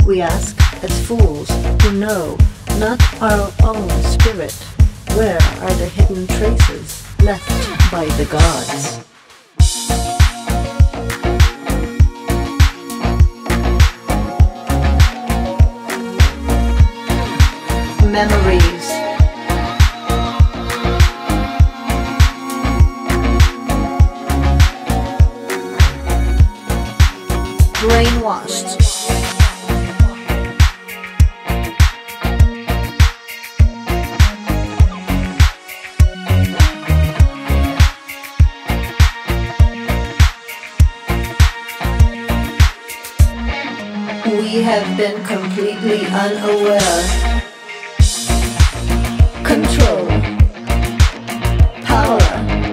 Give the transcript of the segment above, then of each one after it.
We ask, as fools who know not our own spirit, where are the hidden traces left by the gods? Memories. Brainwashed. We have been completely unaware. Control. Power.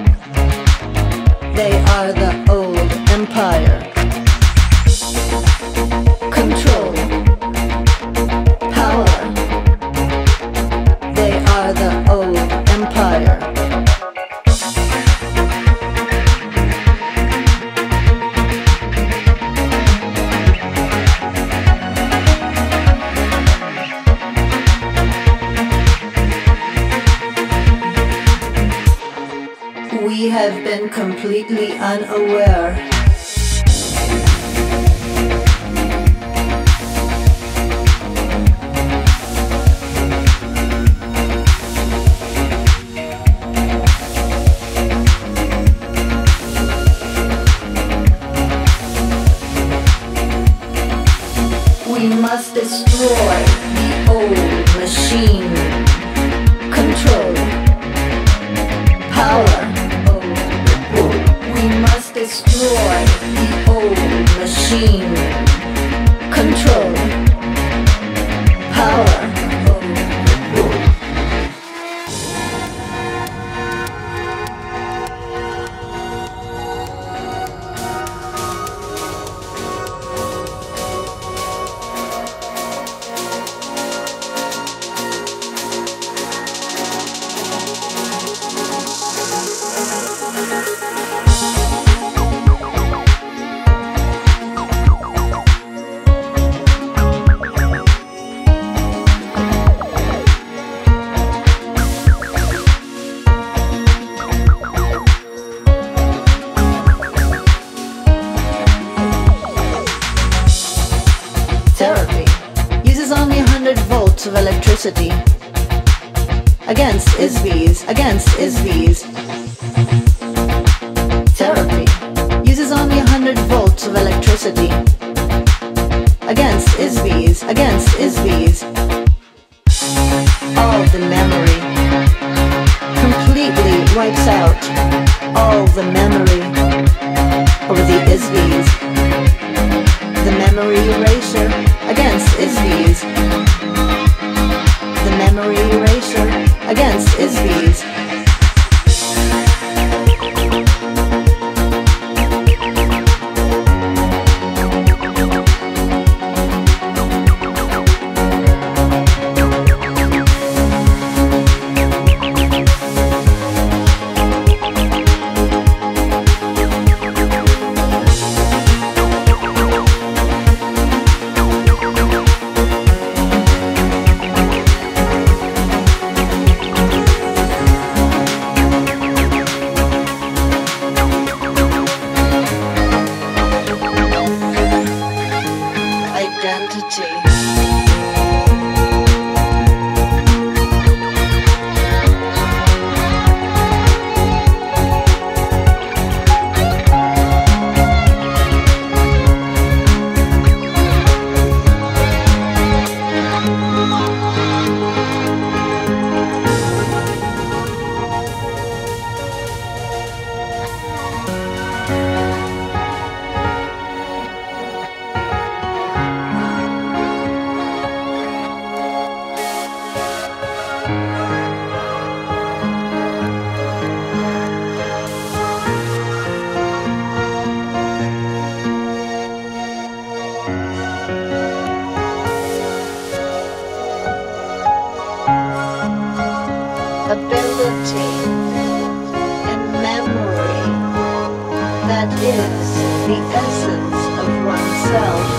They are the old empire. Control. Power. They are the old empire. We have been completely unaware. We must destroy the old machine. Control. Power. We must destroy the old machine. Control. Power. Therapy uses only 100 volts of electricity. Against ISVs, against ISVs. Therapy uses only 100 volts of electricity. Against ISVs, against ISVs. All the memory completely wipes out all the memory of the ISVs. The memory erasure against ISVs. The memory erasure against ISVs. ability and memory that is the essence of oneself.